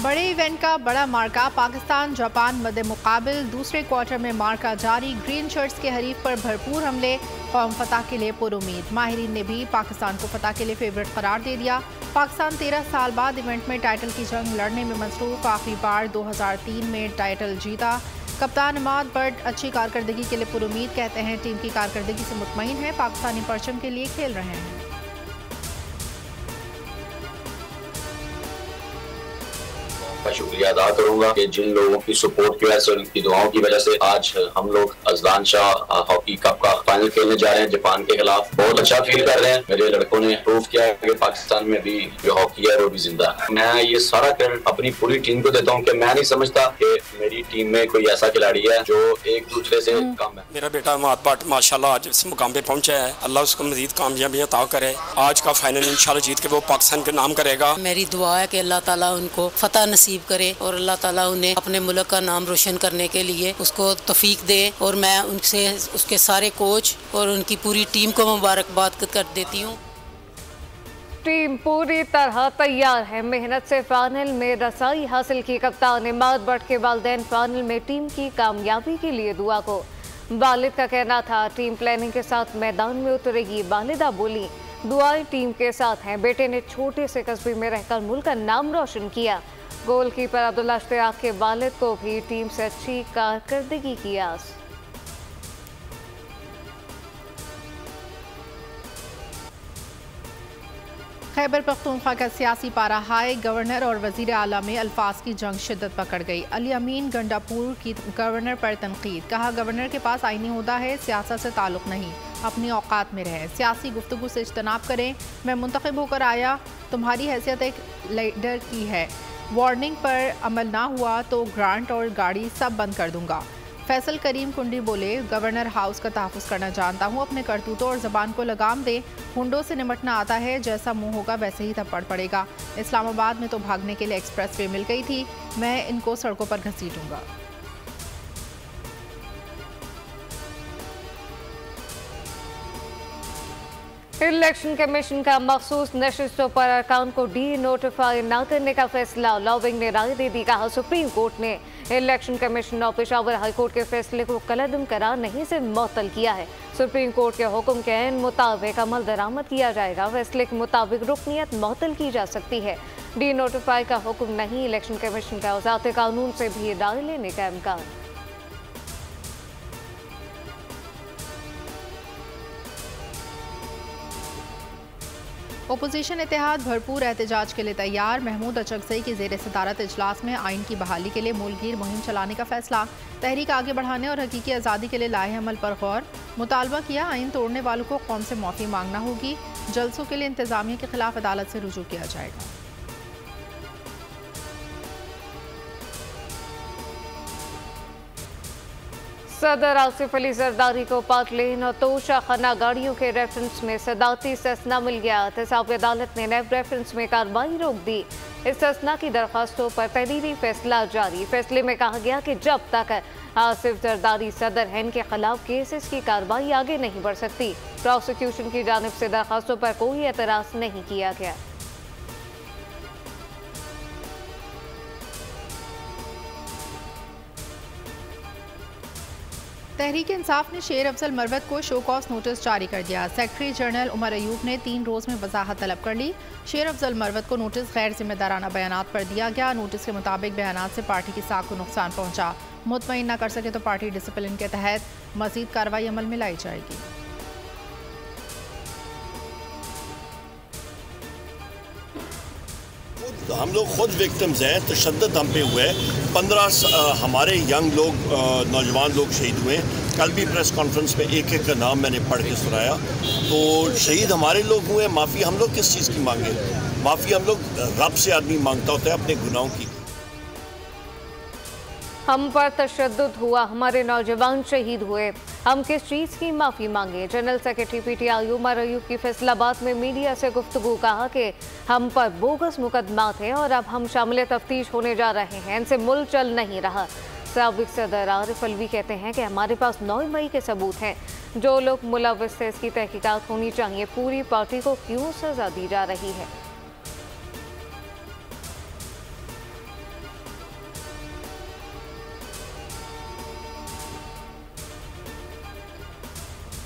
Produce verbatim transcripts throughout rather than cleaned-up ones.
बड़े इवेंट का बड़ा मार्का, पाकिस्तान जापान मद्दे मुकाबिल दूसरे क्वार्टर में मार्का जारी। ग्रीन शर्ट्स के हरीफ पर भरपूर हमले, कौम फतह के लिए पुरुमीद। माहिरीन ने भी पाकिस्तान को फतह के लिए फेवरेट करार दे दिया। पाकिस्तान तेरह साल बाद इवेंट में टाइटल की जंग लड़ने में मसरूफ। आखिरी बार दो हज़ार तीन में टाइटल जीता। कप्तान इमाद बट अच्छी कारकर्दगी के लिए पुरुमीद, कहते हैं टीम की कारकर्दगी से मुतमईन है, पाकिस्तानी परचम के लिए खेल रहे हैं। का शुक्रिया अदा करूंगा कि जिन लोगों की सपोर्ट की वजह से, उनकी दुआओं की वजह से आज हम लोग अजलान शाह हॉकी कप का फाइनल खेलने जा रहे हैं जापान के खिलाफ। बहुत अच्छा फील कर रहे हैं। मेरे लड़कों ने प्रूव किया है कि पाकिस्तान में भी जो हॉकी है वो भी जिंदा है। मैं ये सारा क्रेडिट अपनी पूरी टीम को देता हूँ कि मैं नहीं समझता कि मेरी टीम में कोई ऐसा खिलाड़ी है जो एक दूसरे से कम है। मेरा बेटा इमाद बट माशाल्लाह आज इस मुकाम पे पहुंचा है। अल्लाह उसको मजीद कामयाबियां अता करे। आज का फाइनल इंशाल्लाह जीत के वो पाकिस्तान के नाम करेगा। मेरी दुआ है कि अल्लाह ताला उनको फतह नसीब करे और अल्लाह ताला उन्हें अपने मुल्क का नाम रोशन करने के लिए उसको तौफीक दे। और मैं उनसे उसके सारे कोच और उनकी पूरी टीम को मुबारकबाद कर देती हूँ। टीम पूरी तरह तैयार है। मेहनत से फाइनल में रसाई हासिल की कप्तान इमाद बट के वालिदैन फाइनल में टीम की कामयाबी के लिए दुआ को। वालिद का कहना था टीम प्लानिंग के साथ मैदान में उतरेगी। वालिदा बोली दुआएं टीम के साथ हैं। बेटे ने छोटे से कस्बे में रहकर मुल्क का नाम रोशन किया। गोलकीपर अब्दुल्ला इश्तियाक के वालिद को भी टीम से अच्छी कारकर्दगी की आस। खैबर पख्तूनख्वा का सियासी पारा हाई, गवर्नर और वजीर आला में अल्फाज की जंग शिद्दत पकड़ गई। अली अमीन गंडापुर की गवर्नर पर तनकीद, कहा गवर्नर के पास आईनी ओहदा है, सियासत से ताल्लुक नहीं, अपनी औकात में रहें, सियासी गुफ्तगू से इज्तनाब करें। मैं मुंतखब होकर आया, तुम्हारी हैसियत एक लीडर की है, वार्निंग पर अमल ना हुआ तो ग्रांट और गाड़ी सब बंद कर दूंगा। फैसल करीम कुंडी बोले गवर्नर हाउस का तहफ़्फ़ुज़ करना जानता हूँ, अपने करतूतों और ज़बान को लगाम दे, हुंडों से निमटना आता है, जैसा मुंह होगा वैसे ही थप्पड़ पड़ेगा। इस्लामाबाद में तो भागने के लिए एक्सप्रेस वे मिल गई थी, मैं इनको सड़कों पर घसीटूंगा। इलेक्शन कमीशन का मखसूस नशिस्तों पर अरकान को डी नोटिफाई न करने का फैसला, लॉबिंग ने राय दे दी। कहा सुप्रीम कोर्ट ने इलेक्शन कमीशन और पेशावर हाई कोर्ट के फैसले को कलअदम करार नहीं से मुअत्तल किया है। सुप्रीम कोर्ट के हुक्म के ऐन मुताबिक अमल दरामद किया जाएगा। फैसले के मुताबिक रुकनियत मुअत्तल की जा सकती है। डी नोटिफाई का हुक्म नहीं, इलेक्शन कमीशन का वज़ात कानून से भी राय लेने का इम्कान। ओपोजिशन इत्तेहाद भरपूर एहतजाज के लिए तैयार। महमूद अचकज़ई की ज़ेर सदारत इजलास में आइन की बहाली के लिए मुल्कगीर मुहिम चलाने का फैसला। तहरीक आगे बढ़ाने और हकीकी आज़ादी के लिए लाए अमल पर गौर। मुतालबा किया आइन तोड़ने वालों को कौम से माफ़ी मांगना होगी। जलसों के लिए इंतजामिया के खिलाफ अदालत से रुजू किया जाएगा। सदर आसिफ अली जरदारी को पाक लेन और तोशा खाना गाड़ियों के रेफरेंस में सदाती ससना मिल गया। एहतसाबी अदालत ने नेब रेफरेंस में कार्रवाई रोक दी। इस ससना की दरख्वास्तों पर तहरीरी फैसला जारी। फैसले में कहा गया कि जब तक आसिफ जरदारी सदर हैं के खिलाफ केसेस की कार्रवाई आगे नहीं बढ़ सकती। प्रोसिक्यूशन की जानिब से दरख्वास्तों पर कोई एतराज़ नहीं किया गया। तहरीक इंसाफ ने शेर अफजल मरवत को शो कॉज नोटिस जारी कर दिया। सेक्रेटरी जनरल उमर अयूब ने तीन रोज में वजाहत तलब कर ली। शेर अफजल मरवत को नोटिस गैर जिम्मेदाराना बयानात पर दिया गया। नोटिस के मुताबिक बयानात से पार्टी की साख को नुकसान पहुंचा। मुतमईन न कर सके तो पार्टी डिसिप्लिन के तहत मजीद कार्रवाई अमल में लाई जाएगी। हम लोग खुद विक्टिम्स हैं, तशद्दुद हम पे हुए। पंद्रह हमारे यंग लोग, नौजवान लोग शहीद हुए। कल भी प्रेस कॉन्फ्रेंस में एक एक का नाम मैंने पढ़ के सुनाया। तो शहीद हमारे लोग हुए, माफ़ी हम लोग किस चीज़ की मांगे? माफ़ी हम लोग रब से आदमी मांगता होता है अपने गुनाहों की। हम पर तशद्दुद हुआ, हमारे नौजवान शहीद हुए, हम किस चीज़ की माफ़ी मांगे? General secretary PTI Umar Ayub की फैसलाबाद में मीडिया से गुफ्तगू, कहा कि हम पर बोगस मुकदमा थे और अब हम शामिल तफ्तीश होने जा रहे हैं, इनसे मुल्क चल नहीं रहा। साबिक सदर आरिफ अलवी कहते हैं कि हमारे पास नौ मई के सबूत हैं, जो लोग मुलव्वस थे इसकी तहकीकात होनी चाहिए। पूरी पार्टी को क्यों सजा दी जा रही है?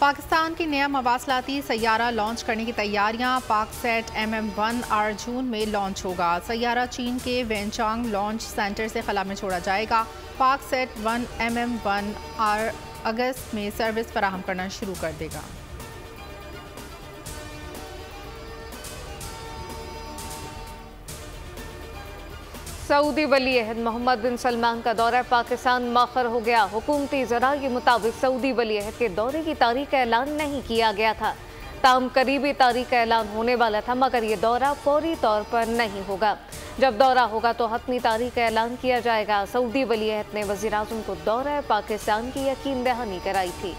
पाकिस्तान की नया मवासलाती सैयारा लॉन्च करने की तैयारियां। पाकसेट एम एम वन अर्जून में लॉन्च होगा। सैयारा चीन के वेनचांग लॉन्च सेंटर से खला में छोड़ा जाएगा। PakSat one M M one R अगस्त में सर्विस फराहम करना शुरू कर देगा। सऊदी वली अहद मोहम्मद बिन सलमान का दौरा पाकिस्तान मौखर हो गया। हुकूमती ज़राए के मुताबिक सऊदी वली अहद के दौरे की तारीख का ऐलान नहीं किया गया था। ताम करीबी तारीख का ऐलान होने वाला था, मगर ये दौरा फौरी तौर पर नहीं होगा। जब दौरा होगा तो हतमी तारीख का ऐलान किया जाएगा। सऊदी वली अहद ने वज़ीर आज़म को दौरा पाकिस्तान की यकीन दहानी कराई थी।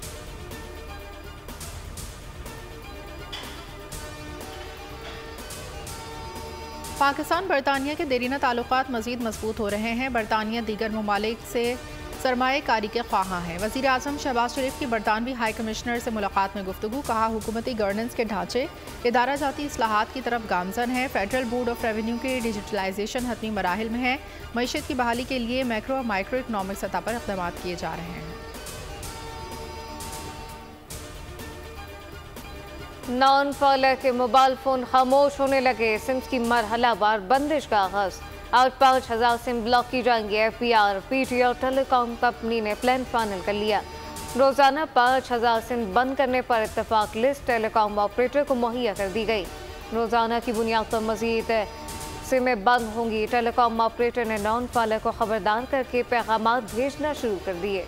पाकिस्तान बरतानिया के देरीना ताल्लुकात मज़ीद मजबूत हो रहे हैं। बरतानिया दीगर ममालिक से सरमाएकारी के ख्वाहां हैं। वज़ीर आज़म शहबाज शरीफ की बरतानवी हाई कमिश्नर से मुलाकात में गुफ्तगू। कहा, हुकूमती गवर्नेंस के ढांचे इदारा जाती इस्लाहात की तरफ गामजन है। फेडरल बोर्ड ऑफ रेवेन्यू के डिजिटलाइजेशन हतमी मराहिल में है। मईशत की बहाली के लिए मैक्रो और माइक्रो इकनॉमिक सतह पर इक़दाम किए जा रहे हैं। नॉन फॉलोअर के मोबाइल फ़ोन खामोश होने लगे। सिम्स की मरहला वार बंदिश का आगाज। आज पाँच हज़ार सिम ब्लॉक की जाएंगी। F P R P T और टेलीकॉम कंपनी ने प्लान फाइनल कर लिया। रोज़ाना पाँच हज़ार सिम बंद करने पर इत्तेफाक लिस्ट टेलीकॉम ऑपरेटर को मुहैया कर दी गई। रोज़ाना की बुनियाद पर मज़ीद सिमें बंद होंगी। टेलीकॉम ऑपरेटर ने नॉन फॉलोअर को खबरदार करके पैगाम भेजना शुरू कर दिए।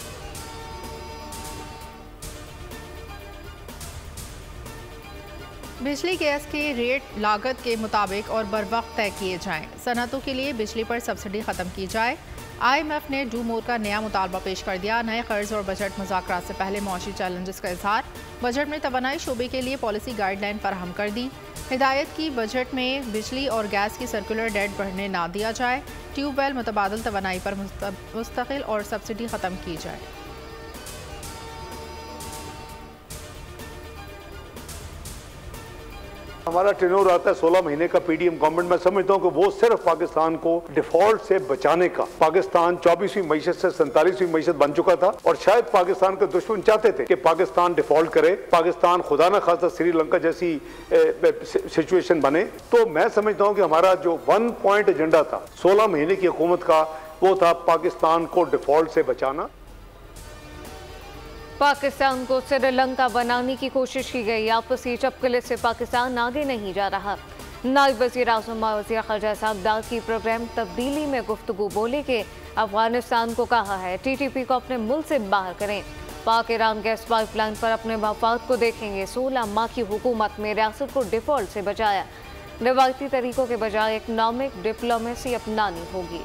बिजली गैस के रेट लागत के मुताबिक और बर वक्त तय किए जाएं। सनतों के लिए बिजली पर सब्सिडी ख़त्म की जाए। आई एम एफ ने डू मोर का नया मुतालबा पेश कर दिया। नए कर्ज और बजट मुज़ाकरात से पहले मौशी चैलेंजेस का इजहार। बजट में तवानाई शोबे के लिए पॉलिसी गाइडलाइन फराहम कर दी। हिदायत की बजट में बिजली और गैस की सर्कुलर डेट बढ़ने ना दिया जाए। ट्यूबवेल मुतबादल तवानाई पर मुस्तकिल और सब्सिडी ख़त्म की जाए। हमारा टेन्योर आता है सोलह महीने का पीडीएम गवर्नमेंट। मैं समझता हूँ कि वो सिर्फ पाकिस्तान को डिफॉल्ट से बचाने का, पाकिस्तान चौबीसवीं मईशत से सैंतालीसवीं मईशत बन चुका था और शायद पाकिस्तान के दुश्मन चाहते थे कि पाकिस्तान डिफॉल्ट करे, पाकिस्तान खुदा न खासा श्रीलंका जैसी सिचुएशन बने। तो मैं समझता हूँ कि हमारा जो वन पॉइंट एजेंडा था सोलह महीने की हुकूमत का, वो था पाकिस्तान को डिफॉल्ट से बचाना। पाकिस्तान को श्रीलंका बनाने की कोशिश की गई। आपसी चपकले से पाकिस्तान आगे नहीं जा रहा। नायब वज़ीर आज़म और वज़ीर ख़ारजा साहबदार की प्रोग्राम तब्दीली में गुफ्तगू बोले कि अफगानिस्तान को कहा है टी टी पी को अपने मुल्क से बाहर करें। पाक ईरान गैस पाइपलाइन पर अपने मफाद को देखेंगे। सोलह माह की हुकूमत में रियासत को डिफॉल्ट से बचाया। रिवायती तरीकों के बजाय इकनॉमिक डिप्लोमेसी अपनानी होगी।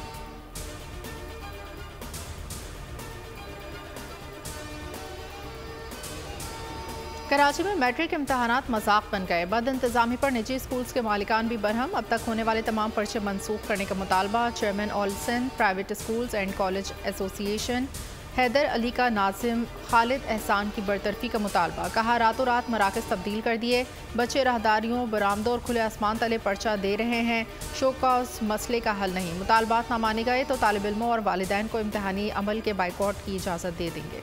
कराची में मैट्रिक इम्तहानात मजाक बन गए। बद इंतजामी पर निजी स्कूल्स के मालिकान भी बरहम। अब तक होने वाले तमाम पर्चे मनसूख करने का मुतालबा। Chairman all Sindh private schools and college association Haider Ali का नाजिम खालिद एहसान की बरतरफी का मुतालबा। कहा, रातों रात मराकज़ तब्दील कर दिए। बच्चे राहदारियों, बरामदों और खुले आसमान तले पर्चा दे रहे हैं। शो कॉज मसले का हल नहीं। मुतालबात ना माने गए तो तालिब इल्मों और वालिदैन को इम्तहानी अमल के बाइकआउट की इजाज़त दे देंगे।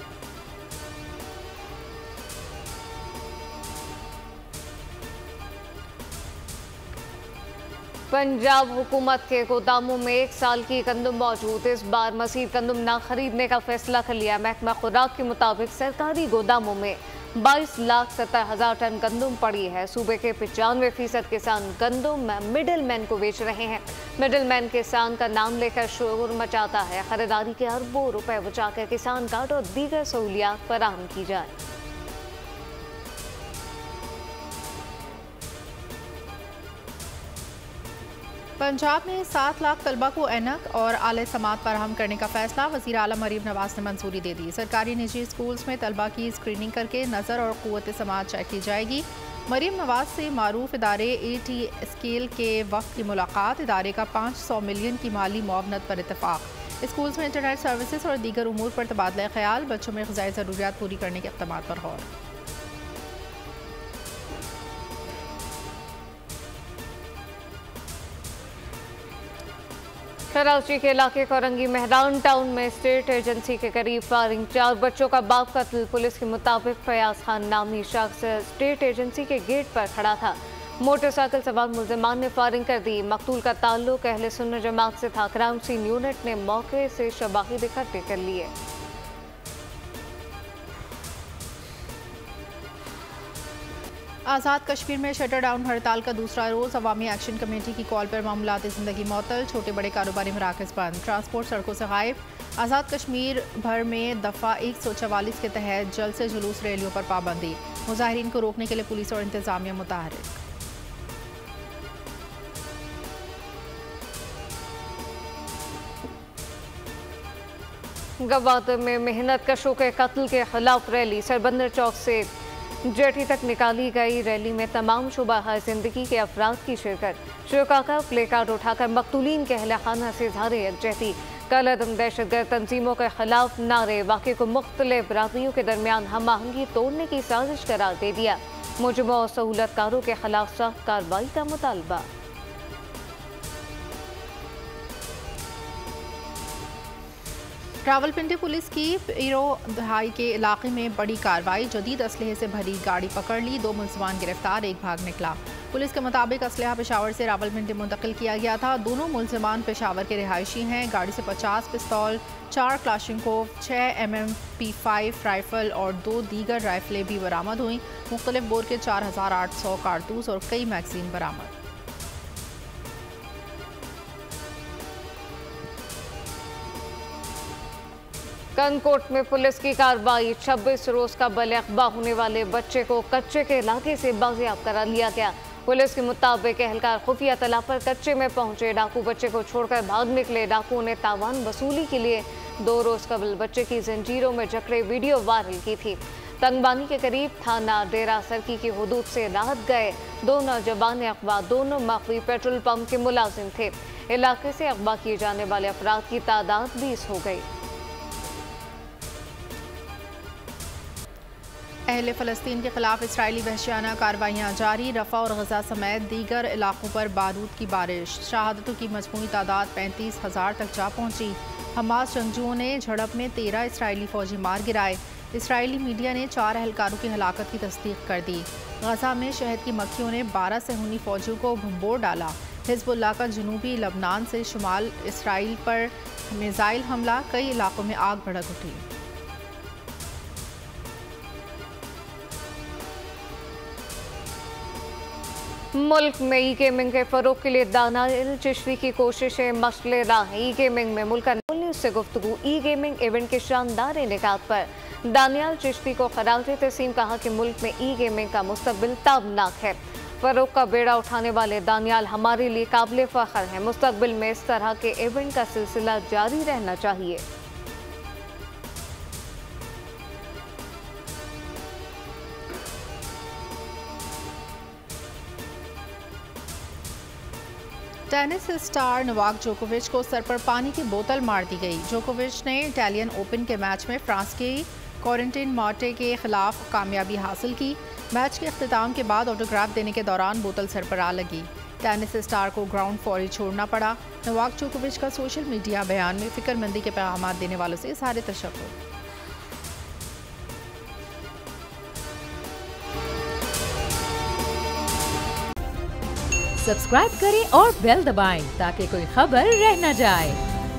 पंजाब हुकूमत के गोदामों में एक साल की गंदम मौजूद। इस बार मज़ीद गंदम ना खरीदने का फैसला कर लिया। महकमा खुराक के मुताबिक सरकारी गोदामों में बाईस लाख सत्तर हजार टन गंदम पड़ी है। सूबे के पचानवे फीसद किसान गंदम मिडल मैन को बेच रहे हैं। मिडल मैन किसान का नाम लेकर शोर मचाता है। खरीदारी के अरबों रुपए बचाकर किसान कार्ड और दीगर सहूलियात फराहम की जाए। पंजाब में सात लाख तलबा को एनक और आले समात फराहम करने का फैसला। वज़ीर आला मरीम नवाज ने मंजूरी दे दी। सरकारी निजी स्कूल्स में तलबा की स्क्रीनिंग करके नज़र और क़ुव्वत समात चेक की जाएगी। मरीम नवाज से मारूफ इदारे ए टी स्केल के वक्त की मुलाकात। इदारे का पाँच सौ मिलियन की माली मुआवनत पर इत्तफाक। स्कूल्स में इंटरनेट सर्विसेज और दीगर उमूर पर तबादला ख्याल। बच्चों में ग़िज़ाई ज़रूरियात पूरी करने के इक़दाम पर गौर। कराची के इलाके कोरंगी मेहरान टाउन में स्टेट एजेंसी के करीब फायरिंग, चार बच्चों का बाप कत्ल। पुलिस के मुताबिक फयाज खान नामी शख्स स्टेट एजेंसी के गेट पर खड़ा था। मोटरसाइकिल सवार मुल्जिमान ने फायरिंग कर दी। मकतूल का ताल्लुक अहले सुन्नत जमात से था। क्राइम सीन यूनिट ने मौके से शवाहिद इकट्ठे कर लिए। आज़ाद कश्मीर में शटर डाउन हड़ताल का दूसरा रोज़। अवामी एक्शन कमेटी की कॉल पर मामलात ज़िंदगी मअतल, छोटे बड़े कारोबारी मराकज़ बंद, ट्रांसपोर्ट सड़कों से गायब। आज़ाद कश्मीर भर में दफ़ा एक सौ चवालीस के तहत जल्द से जुलूस रैलियों पर पाबंदी। मुजाहिरीन को रोकने के लिए पुलिस और इंतजामिया मुतहर्रिक। गवादर में मेहनत कशों के कत्ल के खिलाफ रैली सरबंदर चौक से जेठी तक निकाली गई। रैली में तमाम शुबा जिंदगी के अफराद की शिरकत। शुरा का प्ले कार्ड उठाकर मकतूलीन के अहल खाना से इज़हार यकजहती। कलअदम दहशतगर्द तंजीमों के खिलाफ नारे वाक़े को मुख्तलिफ बरादरियों के दरमियान हम आहंगी तोड़ने की साजिश करार दे दिया। मुजरिमों और सहूलतकारों के खिलाफ सख्त कार्रवाई का मुतालबा। रावलपिंडी पुलिस की पीरो दहाई के इलाके में बड़ी कार्रवाई, जदीद असलहे से भरी गाड़ी पकड़ ली, दो मुल्ज़िमान गिरफ्तार, एक भाग निकला। पुलिस के मुताबिक असलहा पेशावर से रावलपिंडी मुंतकिल किया गया था। दोनों मुल्ज़िमान पेशावर के रिहायशी हैं। गाड़ी से पचास पिस्तौल, चार क्लाशिंकोव, छः M M P five rifle और दो दीगर राइफलें भी बरामद हुई। मुख्तलिफ बोर के चार हज़ार आठ सौ कारतूस और कई मैगजीन बरामद। कनकोट में पुलिस की कार्रवाई, छब्बीस रोज का बले-अक़बा होने वाले बच्चे को कच्चे के इलाके से बाजियाब करा लिया गया। पुलिस के मुताबिक एहलकार खुफिया तला पर कच्चे में पहुंचे, डाकू बच्चे को छोड़कर भाग निकले। डाकुओं ने तावान वसूली के लिए दो रोज कबल बच्चे की जंजीरों में जकड़े वीडियो वायरल की थी। तंगबानी के करीब थाना डेरा सरकी की हुदूद से राहत गए दो नौजवान अगवा, दोनों मखवी पेट्रोल पंप के मुलाजिम थे। इलाके से अगवा किए जाने वाले अफराद की तादाद बीस हो गई। अहले फ़लस्तीन के खिलाफ इसराइली वहशियाना कार्रवाइयाँ जारी। रफ़ा और गज़ा समेत दीगर इलाकों पर बारूद की बारिश। शहादतों की मजमूई तादाद पैंतीस हज़ार तक जा पहुँची। हमास जंगजुओं ने झड़प में तेरह इसराइली फ़ौजी मार गिराए। इसराइली मीडिया ने चार एहलकारों की हलाकत की तस्दीक कर दी। गज़ा में शहद की मक्खियों ने बारह सहूनी फ़ौजियों को भंबोर डाला। हिज़्बुल्लाह का जनूबी लबनान से शुमाल इसराइल पर मिसाइल हमला, कई इलाकों में आग भड़क उठी। मुल्क में ई गेमिंग के फरोग के लिए दानियाल चिश्ती की कोशिशें मसलेदार। ई गेमिंग में मुल्क न्यूज़ से गुफ्तगू। ई गेमिंग इवेंट के शानदार इनेकाद पर दानियाल चिश्ती को खराज तस्लीम कहा कि मुल्क में ई गेमिंग का मुस्तकबिल ताबनाक है। फरोग का बेड़ा उठाने वाले दानियाल हमारे लिए काबिल फ़ख्र हैं। मुस्तकबिल में इस तरह के इवेंट का सिलसिला जारी रहना चाहिए। टेनिस स्टार नोवाक जोकोविच को सर पर पानी की बोतल मार दी गई। जोकोविच ने इटालियन ओपन के मैच में फ्रांस के कोरेंटिन मार्टे के खिलाफ कामयाबी हासिल की। मैच के अख्तिताम के बाद ऑटोग्राफ देने के दौरान बोतल सर पर आ लगी। टेनिस स्टार को ग्राउंड फौरी छोड़ना पड़ा। नोवाक जोकोविच का सोशल मीडिया बयान में फिक्रमंदी के पैगाम देने वालों से इज़हार तशक्कुर। सब्सक्राइब करें और बेल दबाएं ताकि कोई खबर रह न जाए।